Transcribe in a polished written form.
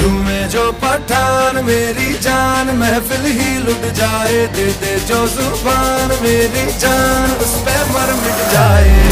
झूमे जो पठान मेरी जान महफिल ही लुट जाए, दे दे जो जुबान मेरी जान उस पे मर मिट जाए।